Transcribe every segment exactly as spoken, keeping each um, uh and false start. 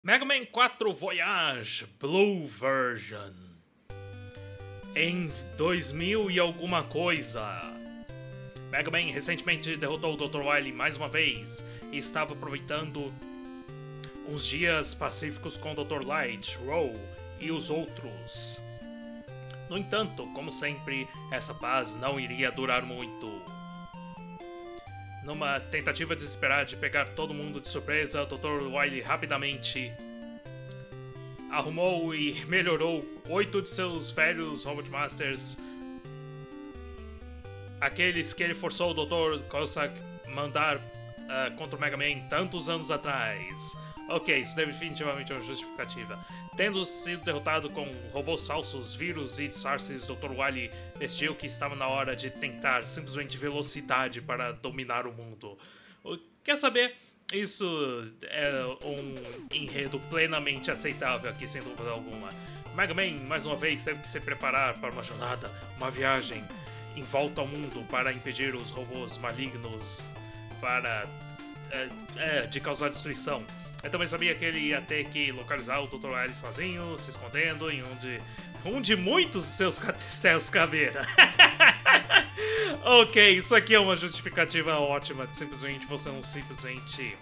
Mega Man quatro Voyage Blue Version em dois mil e alguma coisa. Mega Man recentemente derrotou o doutor Wily mais uma vez e estava aproveitando uns dias pacíficos com o doutor Light, Row e os outros. No entanto, como sempre, essa paz não iria durar muito. Numa tentativa desesperada de pegar todo mundo de surpresa, o doutor Wily rapidamente arrumou e melhorou oito de seus velhos Robot Masters, aqueles que ele forçou o doutor Cossack mandar uh, contra o Mega Man tantos anos atrás. Ok, isso definitivamente é uma justificativa. Tendo sido derrotado com robôs falsos, vírus e disfarces, doutor Wily decidiu que estava na hora de tentar simplesmente velocidade para dominar o mundo. Quer saber? Isso é um enredo plenamente aceitável aqui, sem dúvida alguma. Mega Man, mais uma vez, teve que se preparar para uma jornada, uma viagem em volta ao mundo para impedir os robôs malignos para, é, é, de causar destruição. Eu também sabia que ele ia ter que localizar o doutor Wily sozinho, se escondendo em um de, um de muitos seus castelos caveira. Ok, isso aqui é uma justificativa ótima de simplesmente você não simplesmente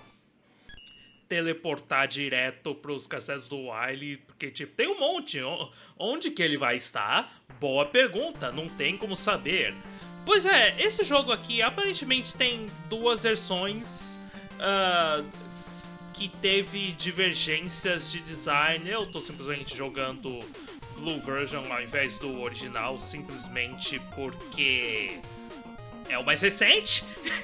teleportar direto para os castelos do Wily, porque tipo, tem um monte. Onde que ele vai estar? Boa pergunta, não tem como saber. Pois é, esse jogo aqui aparentemente tem duas versões uh, que teve divergências de design. Eu tô simplesmente jogando Blue Version ao invés do original, simplesmente porque é o mais recente.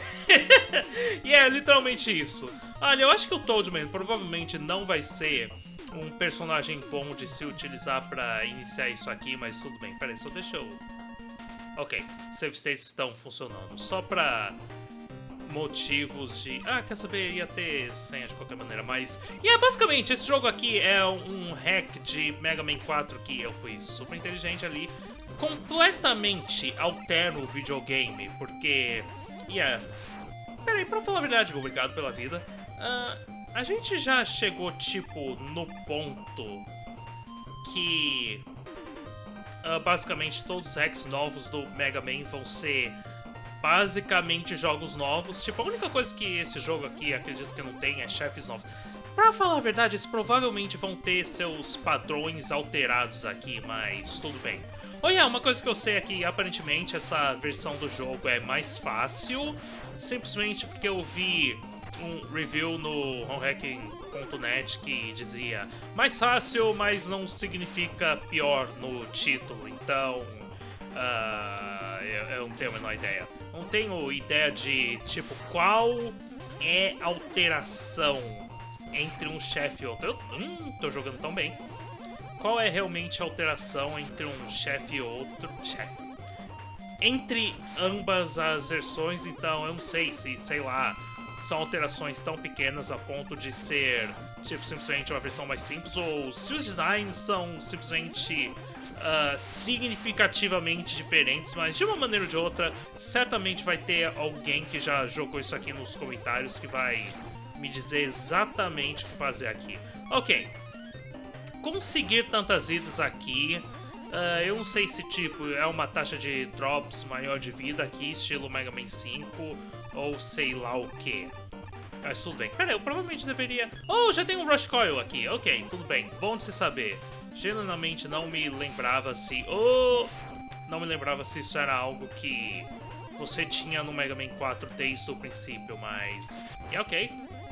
E é literalmente isso. Olha, eu acho que o Toadman provavelmente não vai ser um personagem bom de se utilizar pra iniciar isso aqui, mas tudo bem. Peraí, só deixa eu... Ok, save states estão funcionando. Só pra motivos de... Ah, quer saber? Ia ter senha de qualquer maneira, mas... E é basicamente, esse jogo aqui é um hack de Mega Man quatro que eu fui super inteligente ali. Completamente altera o videogame, porque... E yeah. é... Peraí, pra falar a verdade, obrigado pela vida. Uh, a gente já chegou, tipo, no ponto que... Uh, basicamente, todos os hacks novos do Mega Man vão ser... basicamente jogos novos. Tipo, a única coisa que esse jogo aqui, acredito que não tem, é chefes novos. Pra falar a verdade, eles provavelmente vão ter seus padrões alterados aqui, mas tudo bem. Oh yeah, uma coisa que eu sei aqui, aparentemente essa versão do jogo é mais fácil, simplesmente porque eu vi um review no homehacking ponto net que dizia mais fácil, mas não significa pior no título, então uh, eu, eu não tenho a menor ideia. Não tenho ideia de, tipo, qual é a alteração entre um chefe e outro. Eu hum, tô jogando tão bem. Qual é realmente a alteração entre um chefe e outro? Chefe. Entre ambas as versões, então eu não sei se, sei lá, são alterações tão pequenas a ponto de ser, tipo, simplesmente uma versão mais simples, ou se os designs são simplesmente uh, significativamente diferentes, mas de uma maneira ou de outra, certamente vai ter alguém que já jogou isso aqui nos comentários que vai me dizer exatamente o que fazer aqui. Ok. Conseguir tantas vidas aqui, uh, eu não sei se tipo é uma taxa de drops maior de vida aqui, estilo Mega Man cinco, ou sei lá o que. Mas tudo bem. Pera aí, eu provavelmente deveria... Oh, já tem um Rush Coil aqui. Ok, tudo bem. Bom de se saber. Genuinamente não me lembrava se... Oh! Não me lembrava se isso era algo que você tinha no Mega Man quatro desde o princípio, mas... É ok.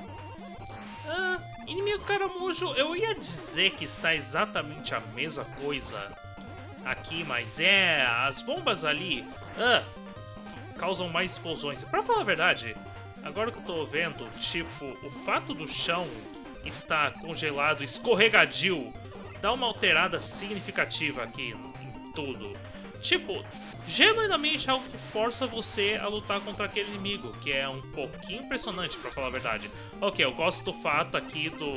Ah, inimigo caramujo, eu ia dizer que está exatamente a mesma coisa aqui, mas é, as bombas ali ah, causam mais explosões. Pra falar a verdade, agora que eu tô vendo, tipo, o fato do chão estar congelado, escorregadio, dá uma alterada significativa aqui em tudo. Tipo, genuinamente é algo que força você a lutar contra aquele inimigo, que é um pouquinho impressionante, pra falar a verdade. Ok, eu gosto do fato aqui do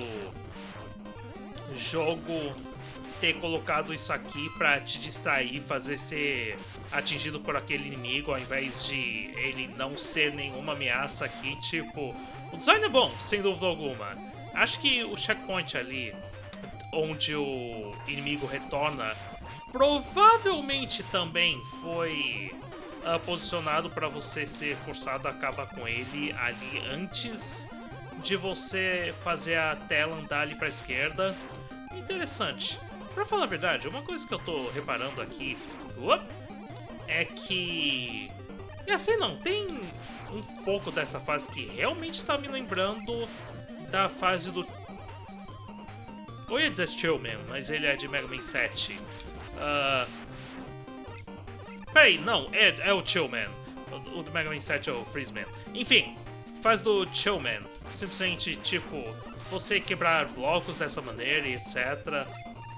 jogo ter colocado isso aqui pra te distrair, fazer ser atingido por aquele inimigo, ao invés de ele não ser nenhuma ameaça aqui. Tipo, o design é bom, sem dúvida alguma. acho que o checkpoint ali, onde o inimigo retorna, provavelmente também foi uh, posicionado para você ser forçado a acabar com ele ali antes de você fazer a tela andar ali para a esquerda. Interessante. Pra falar a verdade, uma coisa que eu tô reparando aqui uop, é que... E assim não, tem um pouco dessa fase que realmente tá me lembrando da fase do... Eu ia dizer Chillman, mas ele é de Mega Man sete. Uh... Peraí, não, é, é o Chillman. O, o do Mega Man sete é o Freezeman. Enfim, fase do Chillman. Simplesmente, tipo, você quebrar blocos dessa maneira e etcétera.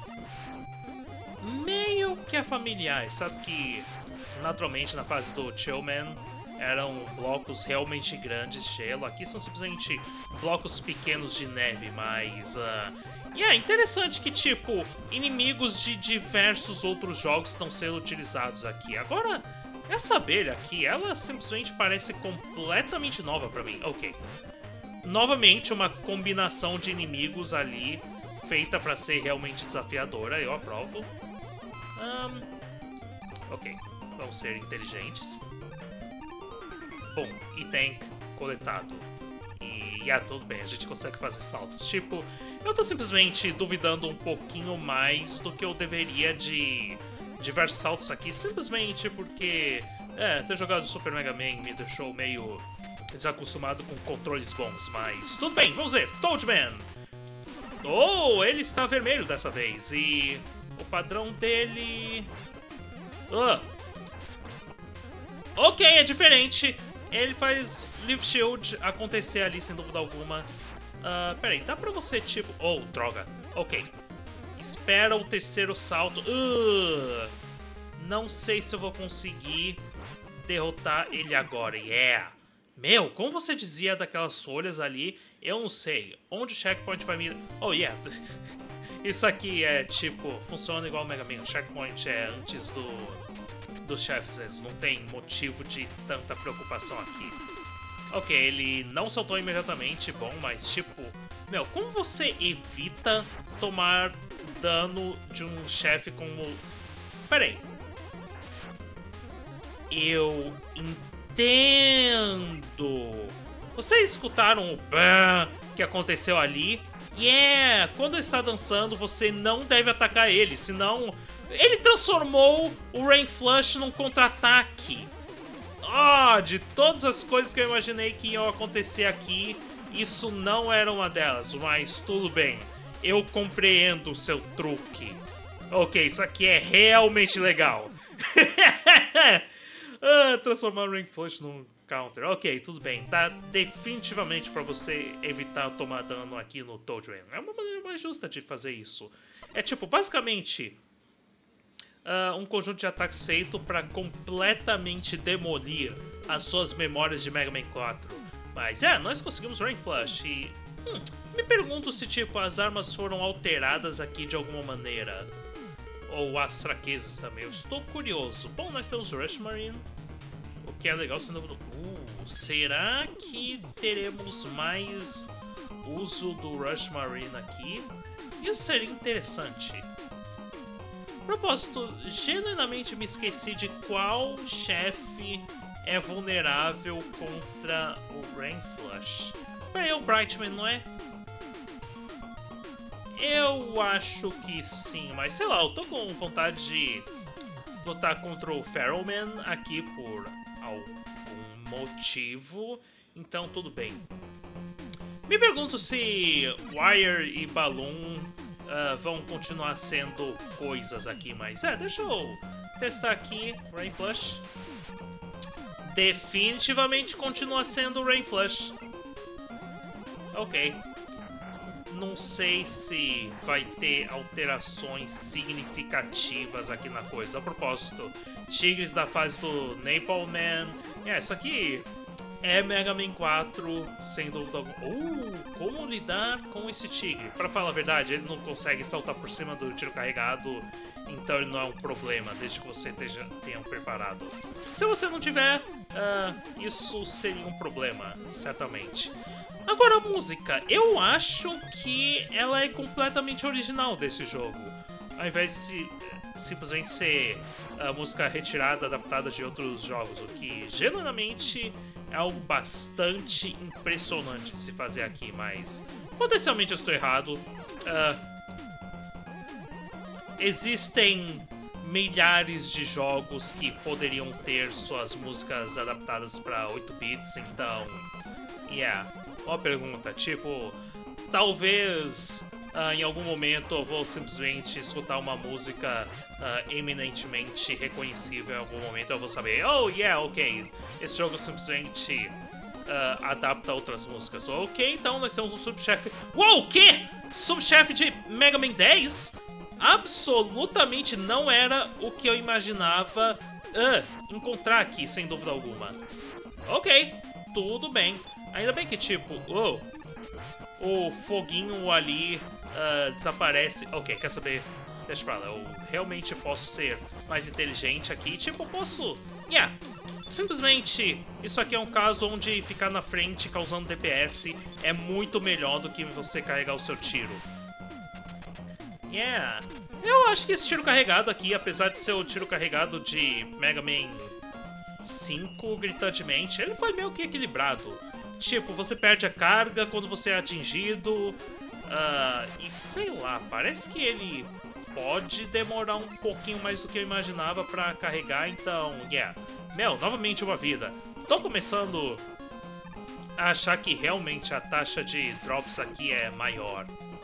Meio que é familiar, sabe que naturalmente na fase do Chillman eram blocos realmente grandes de gelo. Aqui são simplesmente blocos pequenos de neve, mas... Uh... E é interessante que, tipo, inimigos de diversos outros jogos estão sendo utilizados aqui. Agora, essa abelha aqui, ela simplesmente parece completamente nova pra mim. Ok. Novamente, uma combinação de inimigos ali feita pra ser realmente desafiadora, eu aprovo. Um, ok, vamos ser inteligentes. Bom, e tank coletado. E yeah, tudo bem, a gente consegue fazer saltos. Tipo, eu tô simplesmente duvidando um pouquinho mais do que eu deveria de diversos saltos aqui. Simplesmente porque, é, ter jogado Super Mega Man me deixou meio desacostumado com controles bons. Mas tudo bem, vamos ver, Toadman! Oh, ele está vermelho dessa vez e... o padrão dele... Uh. Ok, é diferente. Ele faz Leaf Shield acontecer ali, sem dúvida alguma. Uh, peraí, dá pra você, tipo... Oh, droga. Ok. Espera o terceiro salto. Uh. Não sei se eu vou conseguir derrotar ele agora. Yeah. Meu, como você dizia daquelas folhas ali, eu não sei. Onde o checkpoint vai me... Oh, yeah. Isso aqui é, tipo, funciona igual o Mega Man. O checkpoint é antes do, dos chefes. Não tem motivo de tanta preocupação aqui. Ok, ele não saltou imediatamente. Bom, mas, tipo... Meu, como você evita tomar dano de um chefe como... Pera aí. Eu entendo. Vocês escutaram o bam que aconteceu ali? Yeah! Quando ele está dançando, você não deve atacar ele, senão... Ele transformou o Rain Flush num contra-ataque. Ah, de todas as coisas que eu imaginei que iam acontecer aqui, isso não era uma delas, mas tudo bem. Eu compreendo o seu truque. Ok, isso aqui é realmente legal. ah, transformar o Rain Flush num counter. Ok, tudo bem. Tá definitivamente pra você evitar tomar dano aqui no Toadman. É uma maneira mais justa de fazer isso. É tipo, basicamente... Uh, um conjunto de ataques feito para completamente demolir as suas memórias de Mega Man quatro. Mas é, nós conseguimos Rain Flush e... Hum, me pergunto se tipo as armas foram alteradas aqui de alguma maneira. Ou as fraquezas também. Eu estou curioso. Bom, nós temos Rush Marine. O que é legal sendo... Uh, será que teremos mais uso do Rush Marine aqui? Isso seria interessante. Propósito, genuinamente me esqueci de qual chefe é vulnerável contra o Rain Flush. É o Brightman, não é? Eu acho que sim, mas sei lá, eu tô com vontade de lutar contra o Feralman aqui por algum motivo, então tudo bem. Me pergunto se Wire e Balloon Uh, vão continuar sendo coisas aqui, mas é, deixa eu testar aqui, Rain Flush. Definitivamente continua sendo Rain Flush. Ok. Não sei se vai ter alterações significativas aqui na coisa. A propósito, tigres da fase do Napalm Man. É, isso aqui é Mega Man quatro, sem dúvida alguma. Uh, como lidar com esse tigre? Pra falar a verdade, ele não consegue saltar por cima do tiro carregado, então ele não é um problema, desde que você esteja, tenha um preparado. Se você não tiver, uh, isso seria um problema, certamente. Agora a música, eu acho que ela é completamente original desse jogo. Ao invés de simplesmente ser a música retirada, adaptada de outros jogos, o que genuinamente é algo bastante impressionante de se fazer aqui, mas potencialmente eu estou errado. Uh, existem milhares de jogos que poderiam ter suas músicas adaptadas para oito bits, então, yeah, boa pergunta. Tipo, talvez uh, em algum momento eu vou simplesmente escutar uma música uh, eminentemente reconhecível, em algum momento eu vou saber, oh yeah, ok, esse jogo simplesmente uh, adapta outras músicas. Ok, então nós temos um subchefe. Uou, o quê? Subchefe de Mega Man dez? Absolutamente não era o que eu imaginava uh, encontrar aqui, sem dúvida alguma. Ok, tudo bem. Ainda bem que, tipo, oh, o foguinho ali uh, desaparece. Ok, quer saber? Deixa pra lá, eu realmente posso ser mais inteligente aqui. Tipo, eu posso... Yeah, simplesmente, isso aqui é um caso onde ficar na frente causando D P S é muito melhor do que você carregar o seu tiro. Yeah, eu acho que esse tiro carregado aqui, apesar de ser o tiro carregado de Mega Man cinco, gritantemente, ele foi meio que equilibrado. Tipo, você perde a carga quando você é atingido, uh, e sei lá, parece que ele pode demorar um pouquinho mais do que eu imaginava pra carregar, então, yeah. Meu, novamente uma vida. Tô começando a achar que realmente a taxa de drops aqui é maior.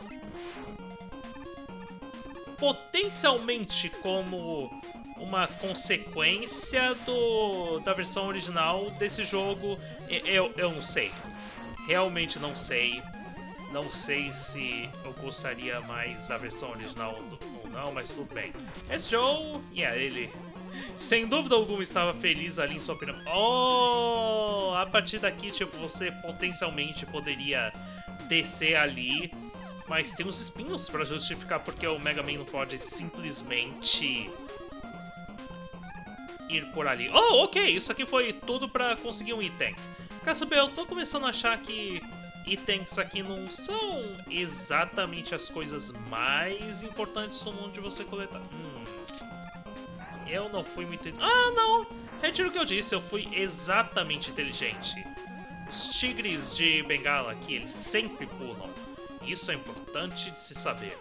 Potencialmente como uma consequência do, da versão original desse jogo, eu, eu não sei. Realmente não sei. Não sei se eu gostaria mais da versão original ou não, mas tudo bem. Esse jogo, yeah, ele sem dúvida alguma estava feliz ali em sua opinião. Oh, a partir daqui, tipo, você potencialmente poderia descer ali. Mas tem uns espinhos pra justificar porque o Mega Man não pode simplesmente ir por ali. Oh, ok, isso aqui foi tudo pra conseguir um item. Quer saber, eu tô começando a achar que itens aqui não são exatamente as coisas mais importantes do mundo de você coletar. Hum, eu não fui muito... Ah, não! Retiro o que eu disse, eu fui exatamente inteligente. Os tigres de Bengala aqui, eles sempre pulam. Isso é importante de se saber.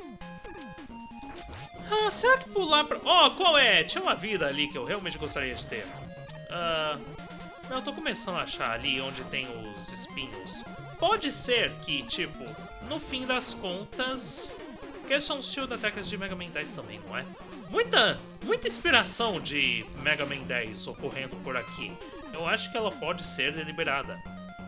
Ah, será que pular pra... Oh, qual é? Tinha uma vida ali que eu realmente gostaria de ter. Ah, eu tô começando a achar ali onde tem os espinhos. Pode ser que, tipo, no fim das contas... Que são os Shield Attackers de Mega Man dez também, não é? Muita, muita inspiração de Mega Man dez ocorrendo por aqui. Eu acho que ela pode ser deliberada.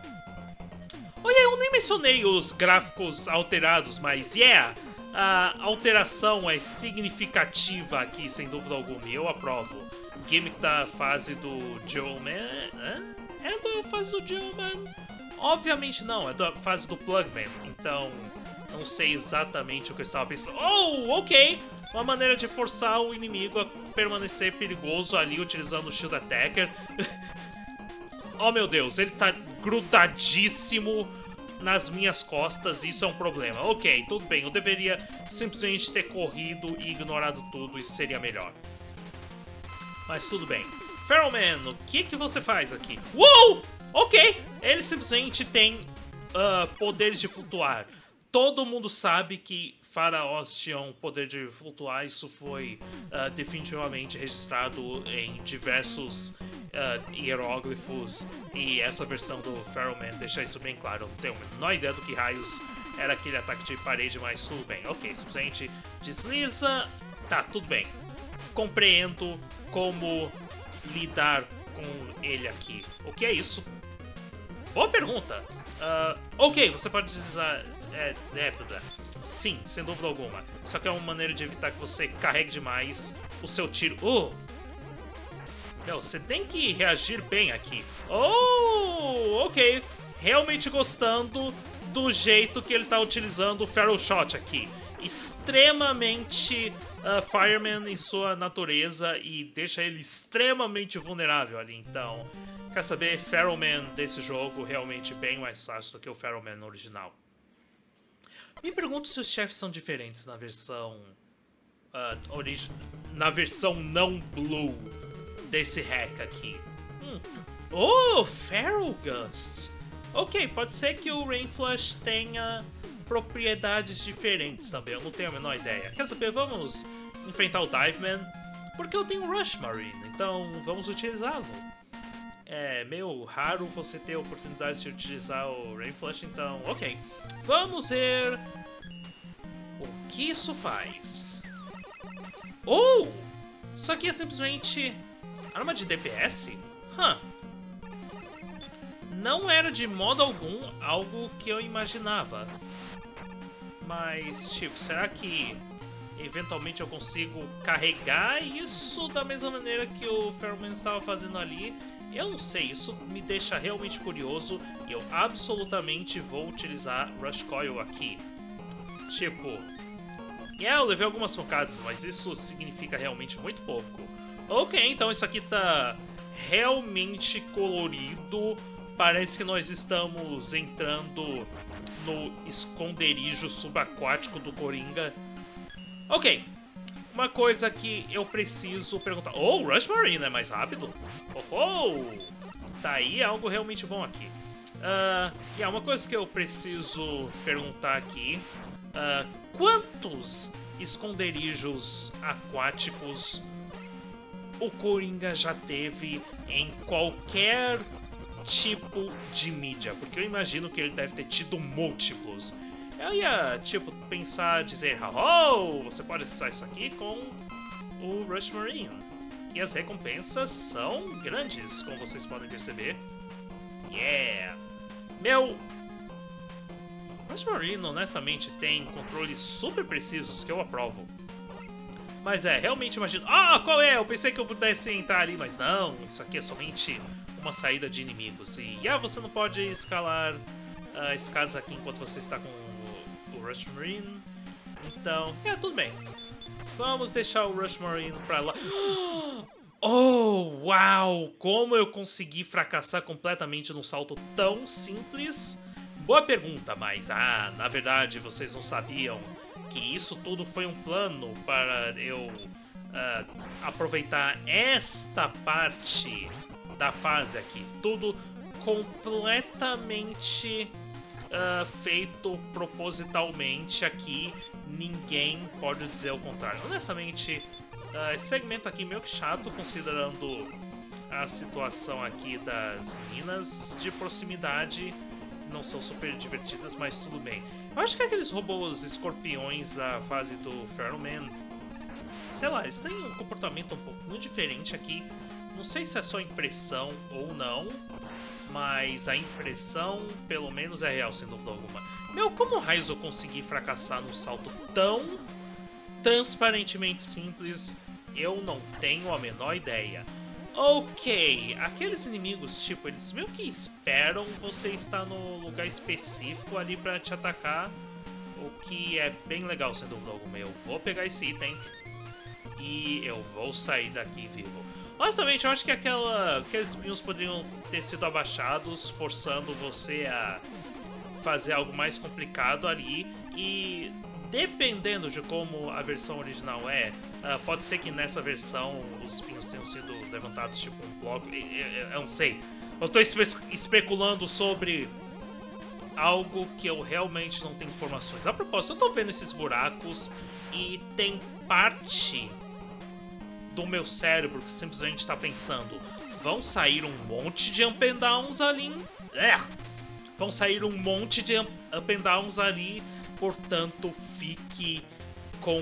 Olha, eu nem mencionei os gráficos alterados, mas yeah, a alteração é significativa aqui, sem dúvida alguma, e eu aprovo. O gimmick da fase do Geoman... É da fase do Geoman? Obviamente não, é da fase do Plugman, então não sei exatamente o que eu estava pensando. Oh, ok! Uma maneira de forçar o inimigo a permanecer perigoso ali, utilizando o Shield Attacker. Oh meu Deus, ele tá grudadíssimo nas minhas costas, isso é um problema. Ok, tudo bem, eu deveria simplesmente ter corrido e ignorado tudo, isso seria melhor. Mas tudo bem. Feralman, o que que você faz aqui? Uou! Ok, ele simplesmente tem uh, poderes de flutuar. Todo mundo sabe que faraós tinham poder de flutuar, isso foi uh, definitivamente registrado em diversos uh, hieróglifos, e essa versão do Feralman deixa isso bem claro. Eu não tenho a menor ideia do que raios era aquele ataque de parede, mas tudo bem. Ok, simplesmente desliza, tá, tudo bem. Compreendo como lidar com ele aqui. O que é isso? Boa pergunta. Uh, ok, você pode deslizar... É, é, sim, sem dúvida alguma. Só que é uma maneira de evitar que você carregue demais o seu tiro. Oh! Não, você tem que reagir bem aqui. Oh, ok. Realmente gostando do jeito que ele está utilizando o Feral Shot aqui. Extremamente uh, Fireman em sua natureza e deixa ele extremamente vulnerável ali. Então, Quer saber, Ferroman desse jogo realmente bem mais fácil do que o Ferroman original. Me pergunto se os chefes são diferentes na versão... Uh, origi na versão não Blue desse hack aqui. Hum. Oh, Ferrogust! Ok, pode ser que o Rain Flush tenha propriedades diferentes também, eu não tenho a menor ideia. Quer saber, vamos enfrentar o Diveman, porque eu tenho o Rush Marine, então vamos utilizá-lo. É meio raro você ter a oportunidade de utilizar o Rain Flush, então ok. Vamos ver o que isso faz. Oh! Isso aqui é simplesmente arma de D P S? Hã. Não era de modo algum algo que eu imaginava. Mas, tipo, será que eventualmente eu consigo carregar isso da mesma maneira que o Ferroman estava fazendo ali? Eu não sei, isso me deixa realmente curioso e eu absolutamente vou utilizar Rush Coil aqui. Tipo, yeah, eu levei algumas pancadas, mas isso significa realmente muito pouco. Ok, então isso aqui tá realmente colorido. Parece que nós estamos entrando no esconderijo subaquático do Coringa. Ok, uma coisa que eu preciso perguntar. Oh, o Rush Marine é mais rápido? Oh, oh! Tá aí algo realmente bom aqui. Uh, e yeah, uma coisa que eu preciso perguntar aqui. Uh, quantos esconderijos aquáticos o Coringa já teve em qualquer tipo de mídia? Porque eu imagino que ele deve ter tido múltiplos. Eu ia, tipo, pensar, dizer, oh, você pode acessar isso aqui com o Rush Marine. E as recompensas são grandes, como vocês podem perceber. Yeah! Meu... Rush Marine, honestamente, tem controles super precisos que eu aprovo. Mas é, realmente imagino... Ah, qual é? Eu pensei que eu pudesse entrar ali, mas não. Isso aqui é somente uma saída de inimigos. E ah, você não pode escalar uh, escadas aqui enquanto você está com o, o Rush Marine. Então, é, tudo bem. Vamos deixar o Rush Marine pra lá. Oh, uau! Como eu consegui fracassar completamente num salto tão simples? Boa pergunta, mas ah, na verdade vocês não sabiam que isso tudo foi um plano para eu uh, aproveitar esta parte da fase aqui. Tudo completamente uh, feito propositalmente aqui. Ninguém pode dizer o contrário. Honestamente, uh, esse segmento aqui é meio que chato, considerando a situação aqui das minas de proximidade. Não são super divertidas, mas tudo bem. Eu acho que aqueles robôs escorpiões da fase do Ferroman, sei lá, eles têm um comportamento um pouquinho diferente aqui. Não sei se é só impressão ou não, mas a impressão pelo menos é real, sem dúvida alguma. Meu, como raios eu consegui fracassar num salto tão transparentemente simples? Eu não tenho a menor ideia. Ok, aqueles inimigos, tipo, eles meio que esperam você estar no lugar específico ali pra te atacar, o que é bem legal, sem dúvida alguma. Eu vou pegar esse item e eu vou sair daqui vivo. Honestamente, eu acho que aquela, aqueles espinhos poderiam ter sido abaixados, forçando você a fazer algo mais complicado ali, e dependendo de como a versão original é, uh, pode ser que nessa versão os espinhos tenham sido levantados tipo um bloco, eu, eu, eu não sei. Eu tô espe especulando sobre algo que eu realmente não tenho informações. A propósito, eu tô vendo esses buracos e tem parte do meu cérebro que simplesmente tá pensando: vão sair um monte de up and downs ali. É, vão sair um monte de up and downs ali. Portanto, fique com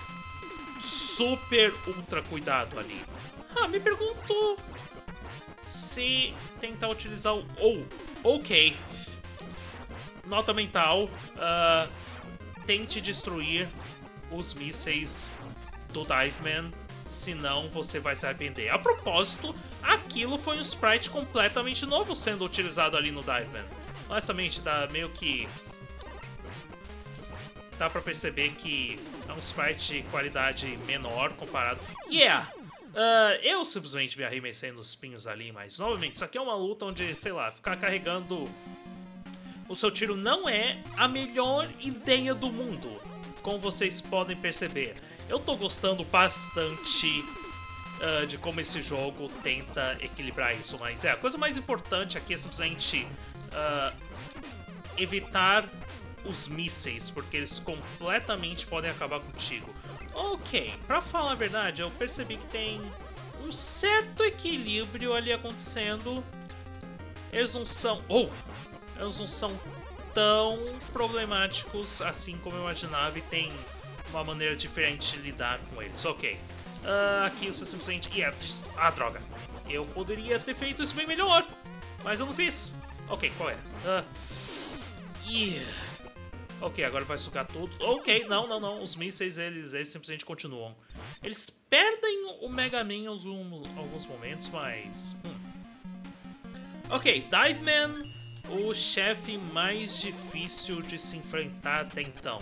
super ultra cuidado ali. Ah, me pergunto se tentar utilizar o... Oh, ok. Nota mental. Uh, tente destruir os mísseis do Diveman, senão você vai se arrepender. A propósito, aquilo foi um sprite completamente novo sendo utilizado ali no Diveman. Honestamente, dá meio que... dá pra perceber que é um sprite de qualidade menor comparado... Yeah! Uh, eu simplesmente me arremessei nos pinhos ali, mas novamente, isso aqui é uma luta onde, sei lá, ficar carregando o seu tiro não é a melhor ideia do mundo, como vocês podem perceber. Eu tô gostando bastante uh, de como esse jogo tenta equilibrar isso, mas é, a coisa mais importante aqui é simplesmente uh, evitar os mísseis, porque eles completamente podem acabar contigo. Ok, pra falar a verdade, eu percebi que tem um certo equilíbrio ali acontecendo. Eles não são... Oh! Eles não são tão problemáticos assim como eu imaginava e tem uma maneira diferente de lidar com eles. Ok. Uh, aqui você simplesmente... Yeah, ah, droga. Eu poderia ter feito isso bem melhor, mas eu não fiz. Ok, qual é? Uh, yeah. Ok, agora vai sugar tudo. Ok, não, não, não. Os mísseis, eles, eles simplesmente continuam. Eles perdem o Mega Man em alguns, alguns momentos, mas... Hum. Ok, Dive Man, o chefe mais difícil de se enfrentar até então.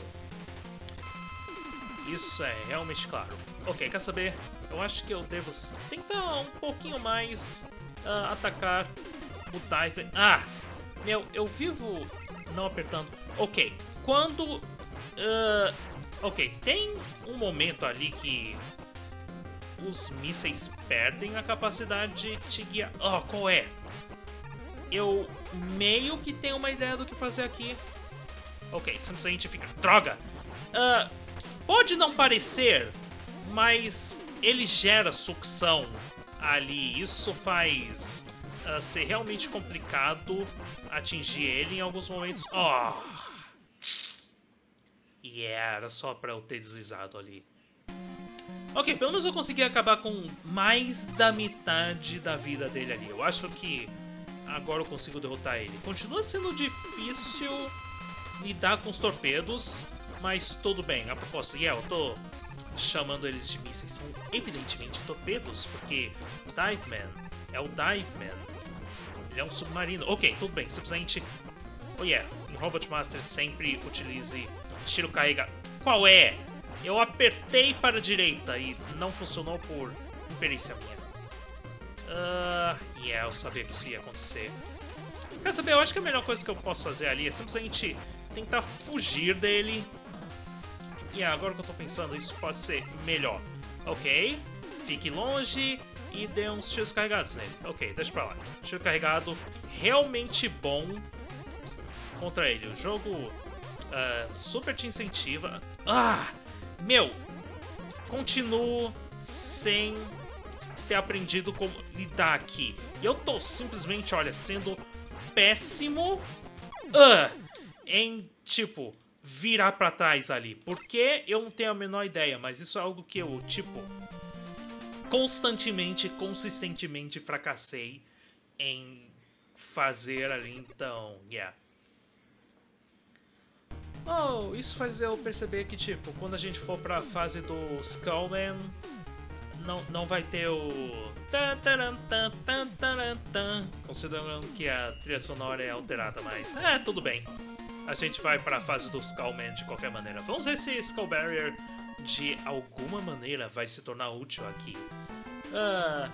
Isso é realmente claro. Ok, quer saber? Eu acho que eu devo tentar um pouquinho mais uh, atacar o Dive Man. Ah! Meu, eu vivo não apertando... Ok. Quando... Uh, ok, tem um momento ali que os mísseis perdem a capacidade de te guiar. Oh, qual é? Eu meio que tenho uma ideia do que fazer aqui. Ok, simplesmente fica... Droga! Uh, pode não parecer, mas ele gera sucção ali. Isso faz uh, ser realmente complicado atingir ele em alguns momentos. Oh! E yeah, era só pra eu ter deslizado ali. Ok, pelo menos eu consegui acabar com mais da metade da vida dele ali. Eu acho que agora eu consigo derrotar ele. Continua sendo difícil lidar com os torpedos, mas tudo bem. A propósito, yeah, eu tô chamando eles de mísseis. São evidentemente torpedos, porque Dive Man é o Dive Man. Ele é um submarino. Ok, tudo bem, simplesmente... Oh yeah, em Robot Master sempre utilize tiro carregado. Qual é? Eu apertei para a direita e não funcionou por imperícia minha. Uh, yeah, eu sabia que isso ia acontecer. Quer saber, eu acho que a melhor coisa que eu posso fazer ali é simplesmente tentar fugir dele. E yeah, agora que eu tô pensando, isso pode ser melhor. Ok, fique longe e dê uns tiros carregados nele. Ok, deixa pra lá. Tiro carregado realmente bom contra ele. O jogo uh, super te incentiva. Ah! Meu! Continuo sem ter aprendido como lidar aqui. E eu tô simplesmente, olha, sendo péssimo uh, em, tipo, virar pra trás ali. Porque eu não tenho a menor ideia, mas isso é algo que eu, tipo, constantemente, consistentemente fracassei em fazer ali. Então, yeah. Oh, isso faz eu perceber que, tipo, quando a gente for pra fase do Skullman, não, não vai ter o... Considerando que a trilha sonora é alterada, mas... É, tudo bem. A gente vai pra fase do Skullman de qualquer maneira. Vamos ver se Skull Barrier, de alguma maneira, vai se tornar útil aqui. Uh...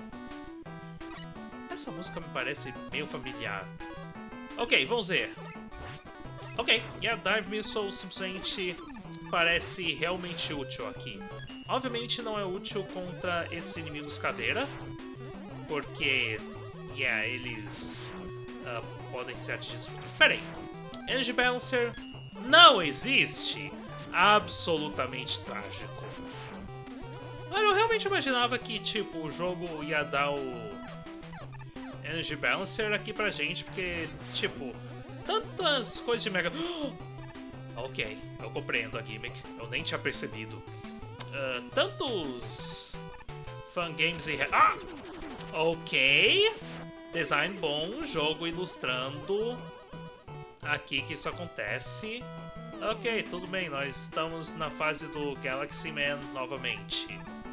Essa música me parece meio familiar. Ok, vamos ver. Ok, e a Dive Missile simplesmente parece realmente útil aqui. Obviamente não é útil contra esses inimigos caveira, porque, yeah, eles uh, podem ser atingidos por... Pera aí, Energy Balancer não existe? Absolutamente trágico. Mas eu realmente imaginava que, tipo, o jogo ia dar o Energy Balancer aqui pra gente, porque, tipo... Tantas coisas de Mega... Ok, eu compreendo a gimmick. Eu nem tinha percebido. Uh, tantos... Fangames e... Ah! Ok. Design bom, jogo ilustrando aqui que isso acontece. Ok, tudo bem, nós estamos na fase do Galaxy Man novamente.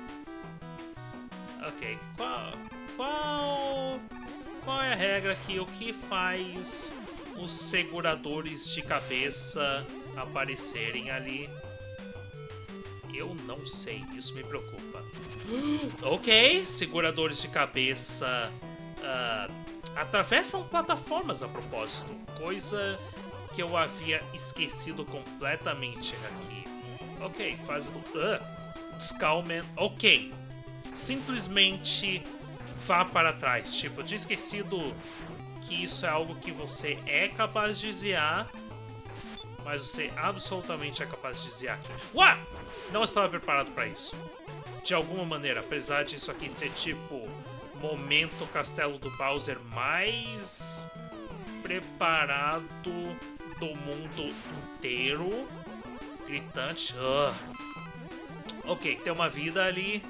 Ok, qual... Qual... Qual é a regra aqui? O que faz... os seguradores de cabeça aparecerem ali? Eu não sei, isso me preocupa. Ok, seguradores de cabeça uh, atravessam plataformas a propósito, coisa que eu havia esquecido completamente aqui. Ok, fase do... Uh, Skullman, ok. Simplesmente vá para trás. Tipo, eu tinha esquecido que isso é algo que você é capaz de desviar, mas você absolutamente é capaz de desviar aqui. Uau! Não estava preparado para isso. De alguma maneira, apesar disso aqui ser tipo momento Castelo do Bowser mais preparado do mundo inteiro. Gritante. Uh. Ok, tem uma vida ali.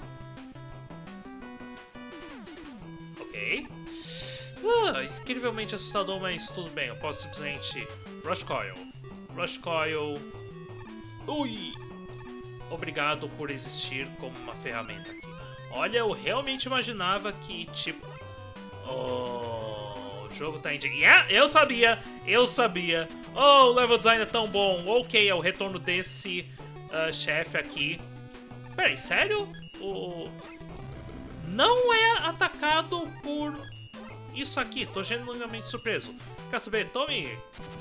Ok. Uh, incrivelmente assustador, mas tudo bem. Eu posso simplesmente... Rush Coil. Rush Coil. Ui! Obrigado por existir como uma ferramenta aqui. Olha, eu realmente imaginava que, tipo... Oh, o jogo tá indicando... Yeah, eu sabia! Eu sabia! Oh, o level design é tão bom! Ok, é o retorno desse uh, chefe aqui. Peraí, sério? O... Não é atacado por isso aqui. Tô genuinamente surpreso. Quer saber? Tome...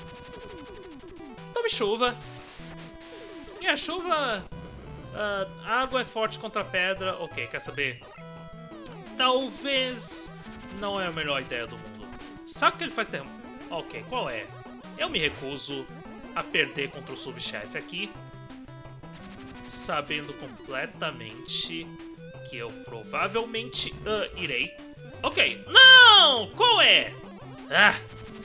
Tome chuva. E a chuva... Uh, água é forte contra a pedra. Ok, quer saber? Talvez não é a melhor ideia do mundo. Sabe que ele faz termo? Ok, qual é? Eu me recuso a perder contra o subchefe aqui, sabendo completamente que eu provavelmente uh, irei. Ok, não! Qual é? Ah!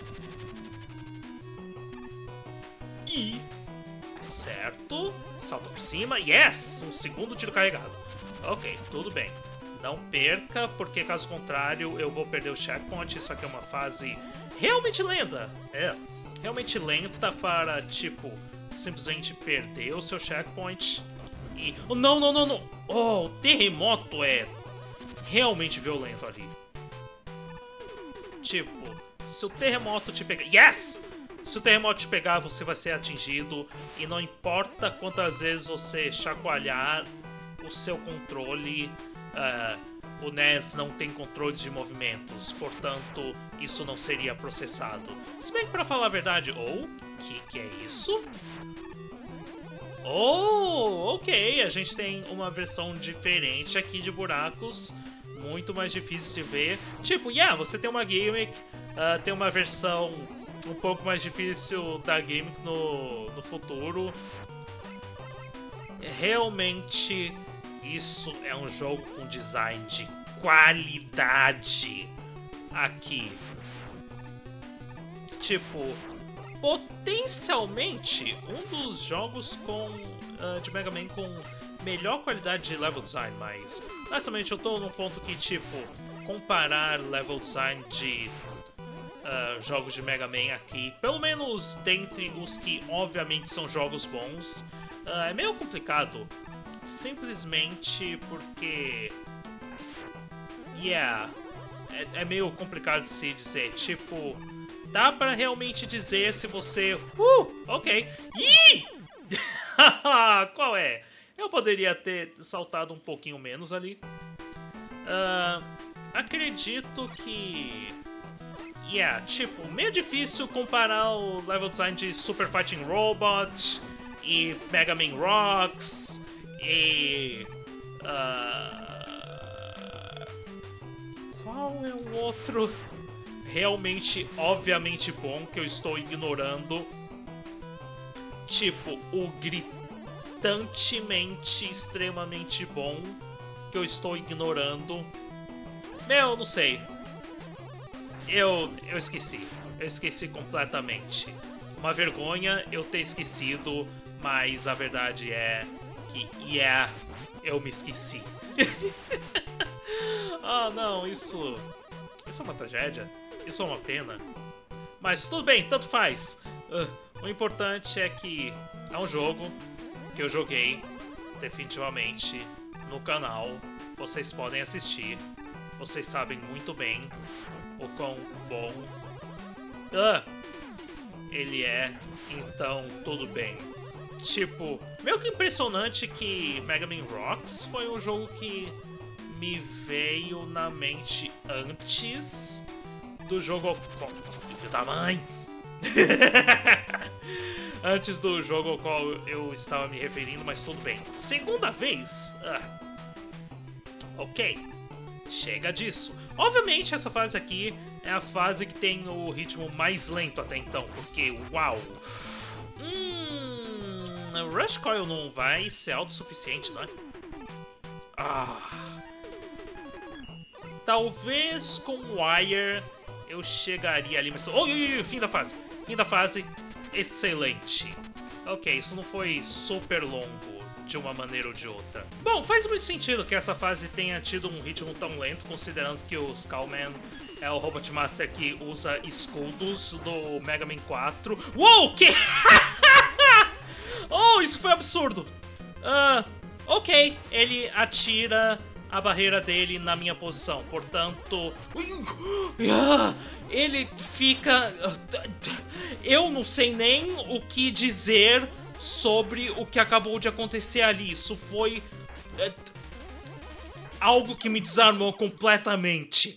E... Certo. Salta por cima. Yes! Um segundo tiro carregado. Ok, tudo bem. Não perca, porque caso contrário eu vou perder o checkpoint. Isso aqui é uma fase realmente lenta. É, realmente lenta para, tipo, simplesmente perder o seu checkpoint. E... Oh, não, não, não, não! Oh, o terremoto é realmente violento ali. Tipo, se o terremoto te pegar... Yes! Se o terremoto te pegar, você vai ser atingido. E não importa quantas vezes você chacoalhar o seu controle, uh, o N E S não tem controle de movimentos. Portanto, isso não seria processado. Se bem que, pra falar a verdade... Oh, que que é isso? Oh, ok. A gente tem uma versão diferente aqui de buracos. Muito mais difícil de ver. Tipo, yeah, você tem uma gimmick, uh, tem uma versão... um pouco mais difícil da game no, no futuro. Realmente, isso é um jogo com design de qualidade aqui. Tipo, potencialmente um dos jogos com, uh, de Mega Man com melhor qualidade de level design, mas honestamente eu tô num ponto que, tipo, comparar level design de Uh, jogos de Mega Man aqui, pelo menos dentre os que obviamente são jogos bons, uh, é meio complicado, simplesmente porque, yeah, é, é meio complicado de se dizer, tipo, dá pra realmente dizer se você, uh, ok, Ih! Qual é? Eu poderia ter saltado um pouquinho menos ali, uh, acredito que... Yeah, tipo, meio difícil comparar o level design de Super Fighting Robot e Mega Man Rocks e... Uh, qual é o outro realmente, obviamente bom que eu estou ignorando? Tipo, o gritantemente, extremamente bom que eu estou ignorando. Meu, não sei. Eu, eu esqueci, eu esqueci completamente. Uma vergonha eu ter esquecido, mas a verdade é que, yeah, eu me esqueci. Ah, não, isso, isso é uma tragédia, isso é uma pena. Mas tudo bem, tanto faz. Uh, o importante é que é um jogo que eu joguei definitivamente no canal. Vocês podem assistir, vocês sabem muito bem o quão bom uh, ele é, então tudo bem. tipo, meio que impressionante que Mega Man Rocks foi um jogo que me veio na mente antes do jogo... Filho da mãe! Antes do jogo ao qual eu estava me referindo, mas tudo bem. Segunda vez? Ah. Ok. Chega disso. Obviamente essa fase aqui é a fase que tem o ritmo mais lento até então, porque, uau! Hum... Rush Coil não vai ser autossuficiente, não é? Ah... Talvez com Wire eu chegaria ali, mas... Oh, oh, oh, fim da fase. Fim da fase. Excelente. Ok, isso não foi super longo de uma maneira ou de outra. Bom, faz muito sentido que essa fase tenha tido um ritmo tão lento, considerando que o Skullman é o Robot Master que usa escudos do Mega Man quatro. Uou, que... Oh, isso foi absurdo. Uh, ok, ele atira a barreira dele na minha posição, portanto... Ele fica... Eu não sei nem o que dizer sobre o que acabou de acontecer ali. Isso foi... algo que me desarmou completamente.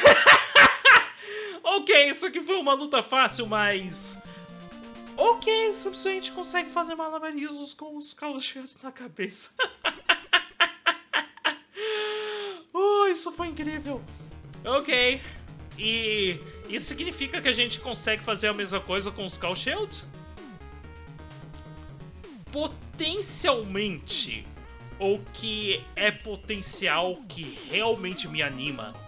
Ok, isso aqui foi uma luta fácil, mas... Ok, simplesmente consegue fazer malabarismos com os Skull Shield na cabeça. Oh, isso foi incrível. Ok. E isso significa que a gente consegue fazer a mesma coisa com os Skull Shield? Potencialmente. Ou que é potencial que realmente me anima.